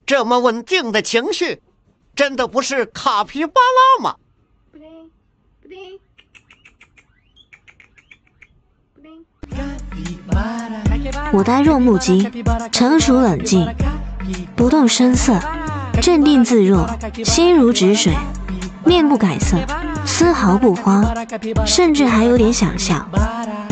这么稳定的情绪，真的不是卡皮巴拉吗？ 我呆若木鸡，成熟冷静，不动声色，镇定自若，心如止水，面不改色，丝毫不慌，甚至还有点想笑。